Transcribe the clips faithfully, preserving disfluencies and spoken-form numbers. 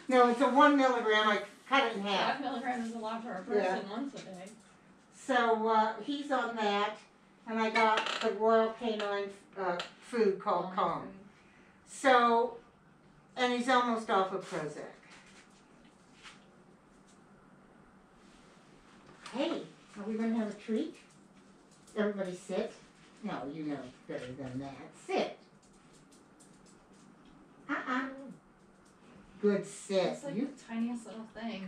No, it's a one milligram. I cut it in half. Five milligrams is a lot for a person Yeah. once a day. So uh, he's on that, and I got the Royal Canine uh, food called Calm Calm. food. So, and he's almost off of Prozac. Hey, are we going to have a treat? Everybody sit. No, you know better than that. Sit. Uh-uh. Good sit. It's like You, the tiniest little thing.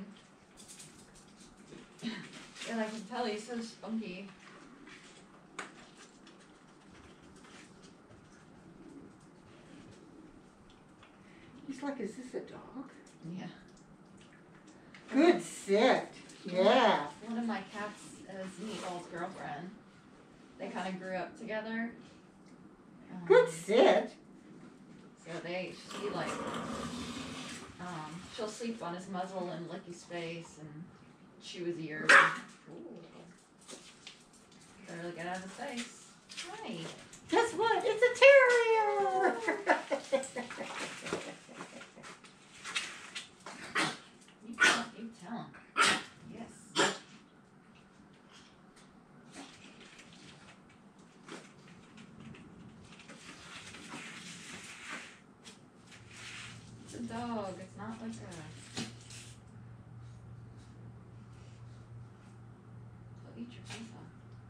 And I can tell he's so spunky. he's like, is this a dog? Yeah. Good sit. Yeah. One of my cats is Meatball's girlfriend. They kind of grew up together. Um, Good sit. So they, she like, um, she'll sleep on his muzzle and lick his face and chew his ears. Ooh. Better get out of his face. Hi. Guess what? It's a terrier. You tell, you tell him. Yes. It's a dog. It's not like a. He'll eat your face off.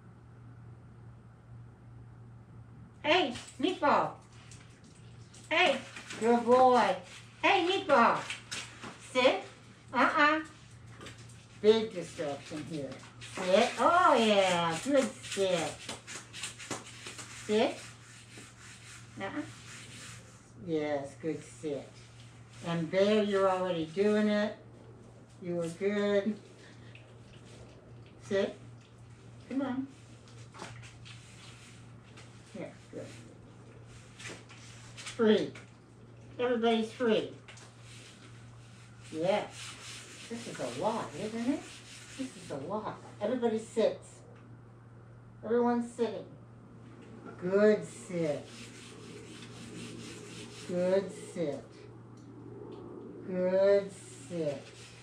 Hey, Meatball. Hey, good boy. Hey, Meatball. Sit. Uh-uh. Big distraction here. Sit. Oh, yeah. Good sit. Sit. Uh-uh. Yes, good sit. And Bear, you're already doing it. You were good. Sit. Come on. Here, good. Free. Everybody's free. Yes. This is a lot, isn't it? This is a lot. Everybody sits. Everyone's sitting. Good sit. Good sit. Good sit.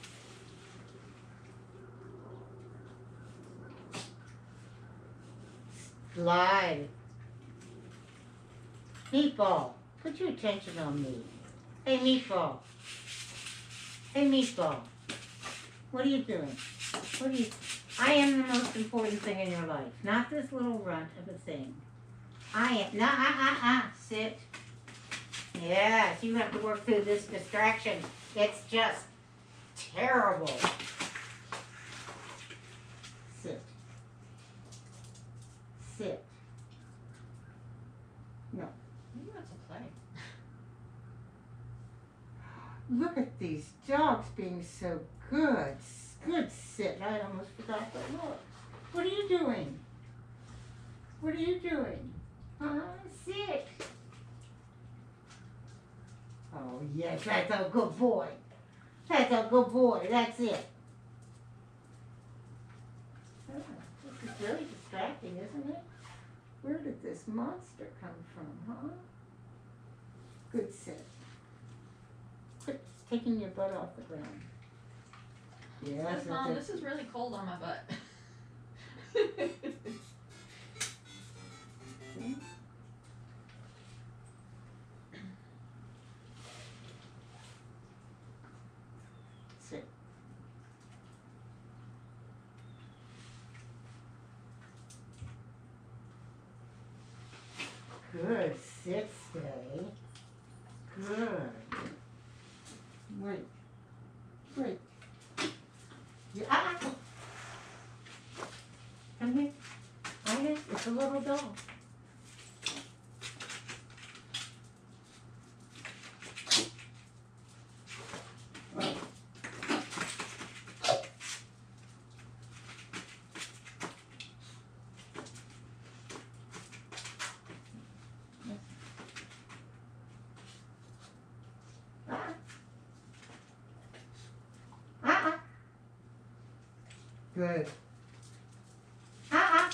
Slide. Meatball, put your attention on me. Hey, Meatball. Hey, Meatball. What are you doing? What are you... I am the most important thing in your life, not this little runt of a thing. I am... No, uh-uh-uh. Sit. Yes, you have to work through this distraction. It's just terrible. Sit. Sit. No. Maybe that's a play. Look at these dogs being so good. Good sit. I almost forgot to look. What are you doing? What are you doing? Uh, sit. Oh, yes, that's a good boy. That's a good boy. That's it. Oh, this is really distracting, isn't it? Where did this monster come from, huh? Good sit. Quit taking your butt off the ground. Yes, Mom, that's this is really cold on my butt. it. Sit. Good. Sit, stay. Good. Wait. Wait. You, ah! Come here. Come here. It's a little dog. Uh-uh. Good. Uh-uh.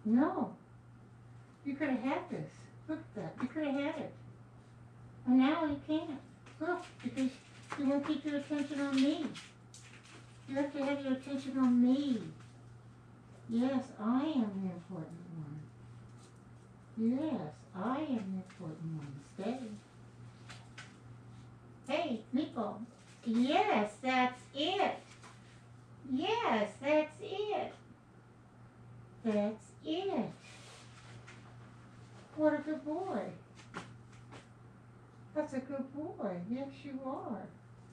No. You could have had this. Look at that. You could have had it. And now you can't. Look, because you won't keep your attention on me. You have to have your attention on me. Yes, I am the important one. Yes, I am the important one. Stay. Hey, Meatball. Yes, that's it. Yes, that's it. That's it. What a good boy. That's a good boy. Yes, you are.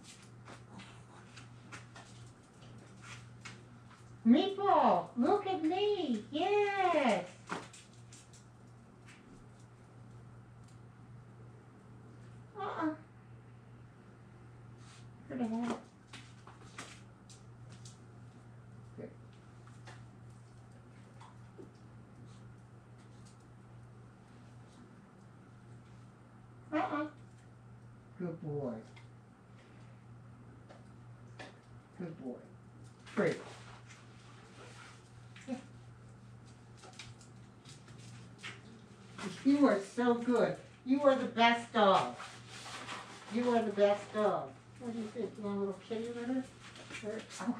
Meatball, look at me. Yes. Uh-uh. Could have had it. Good. Uh-uh. Good boy. Good boy. Great. You are so good. You are the best dog. You are the best dog. What do you think? You want a little kitty litter? Or- Oh,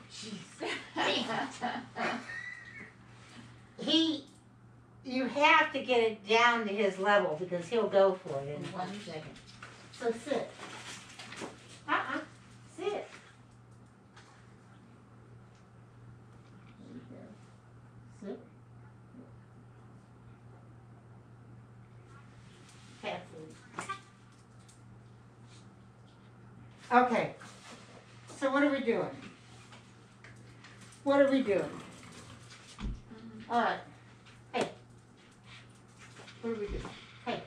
jeez. He, you have to get it down to his level because he'll go for it in one second. So sit. Uh-uh. Sit. There you go. Sit. Cat food. Okay. So what are we doing? What are we doing? All right. Hey. What are we doing? Hey.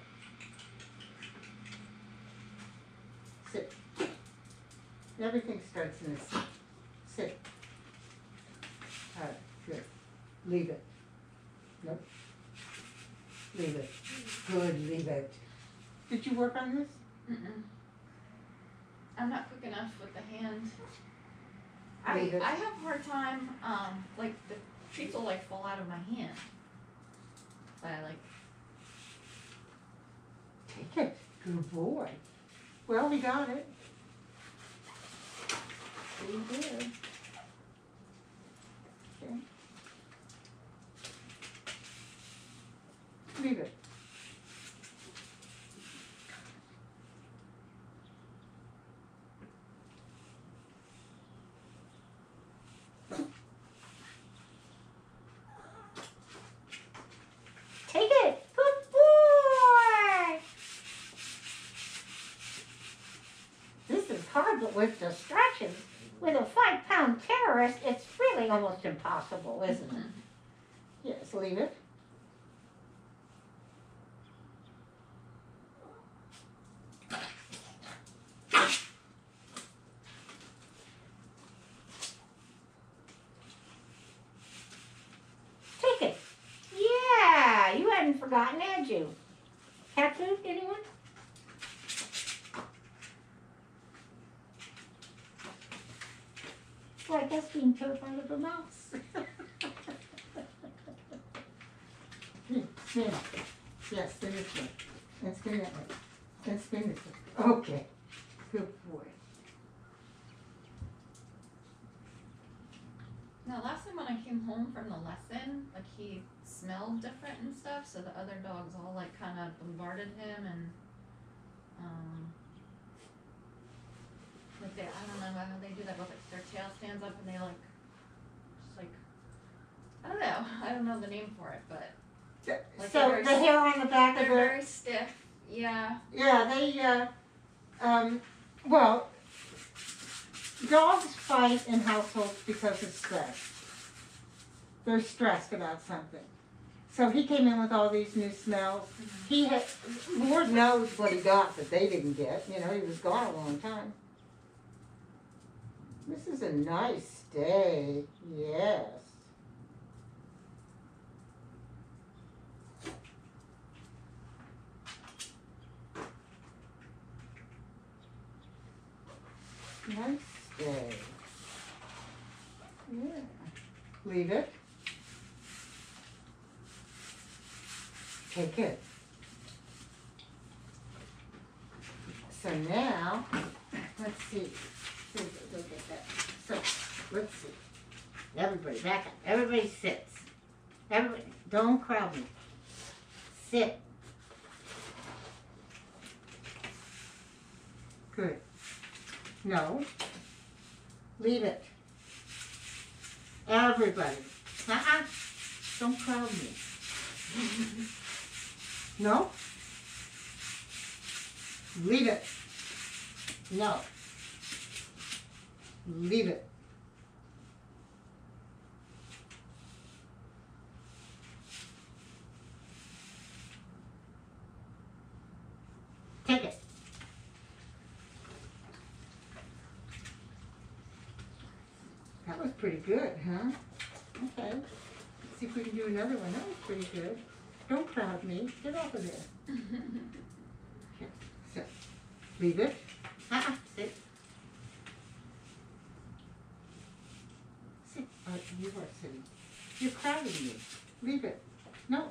Sit. Everything starts in a sit. Sit. All right. Good. Leave it. Nope. Leave it. Good. Leave it. Did you work on this? Mm-mm. I'm not quick enough with the hand. I Leave it. I have a hard time, um, like the treats will like fall out of my hand. But I like Take it. Good boy. Well, he got it. He did. Okay. Leave it. Take it. Good boy. This is hard, but with distractions, with a five-pound terrorist, it's really almost impossible, isn't it? Yes, leave it. Take it. Yeah, you hadn't forgotten, had you? Cat food, anyone? Well, I guess being terrified of a mouse. Here, spin. Yes, spin this way. And spin that way. And spin this way. Okay. Good boy. now last time when I came home from the lesson, like he smelled different and stuff, so the other dogs all like kinda bombarded him and um like they I don't know how they do that, but like their tail stands up and they like just like I don't know. I don't know the name for it, but Like So they're the very- hair on the back of they're their, very stiff. Yeah. yeah, they, uh, um, well, dogs fight in households because of stress. They're stressed about something. So he came in with all these new smells. He had, Lord knows what he got that they didn't get. You know, he was gone a long time. This is a nice day. Yes. Nice day. Yeah. Leave it. Take it. So now, let's see. Look at that. So, let's see. Everybody, back up. Everybody sits. Everybody, don't crowd me. Sit. Good. No. Leave it. Everybody. Uh-uh. Don't crowd me. No. Leave it. No. Leave it. Take it. That was pretty good, huh? Okay. Let's see if we can do another one. That was pretty good. Don't crowd me. Get off of there. Okay. Sit. Leave it. Uh-uh. Sit. Sit. Uh, you are sitting. You're crowding me. Leave it. No.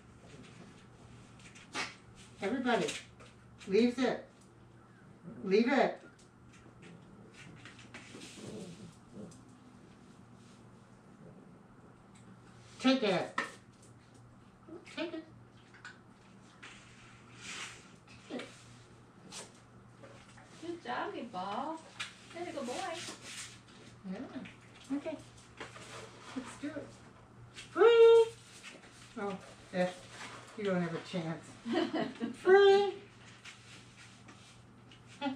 Everybody. Leaves it. Leave it. Take it. Take it. Take it. Good job, Meatball. You're a good boy. Yeah. Okay. Let's do it. Free. Oh, yeah. You don't have a chance. Free. Hey.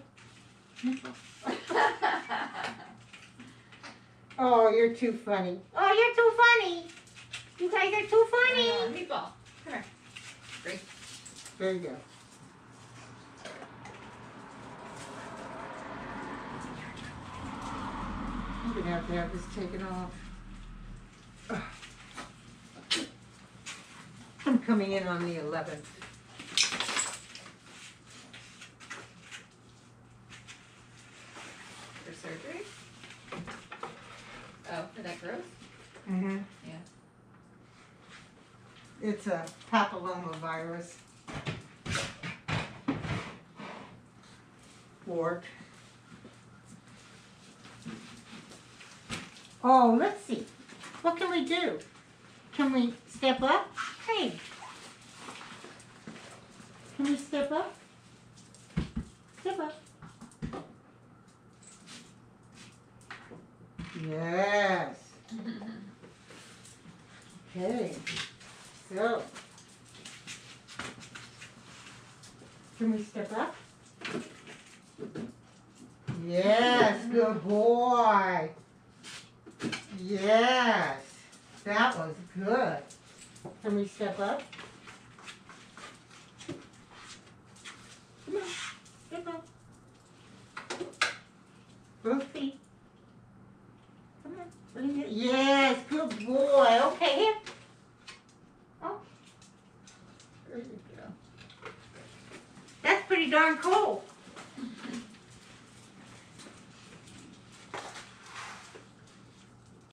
Oh, you're too funny. Oh, you're too funny. You guys are too funny. Uh, Meatball, come here. Free. There you go. I'm gonna have to have this taken off. Ugh. I'm coming in on the eleventh. For surgery? Oh, for that growth? Mm-hmm. Yeah. It's a papillomavirus wart. Oh, let's see. What can we do? Can we step up? Hey. Can we step up? Step up. Yes. Okay. So, can we step up? Yes, good boy. Yes, that was good. Can we step up? Come on, step up. Both feet. Come on, bring it. Yes, good boy. Okay, here. Oh, there you go. That's pretty darn cool.